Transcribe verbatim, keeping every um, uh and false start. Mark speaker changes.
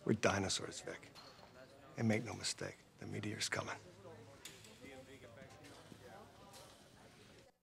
Speaker 1: We're dinosaurs, Vic. And make no mistake, the meteor's coming.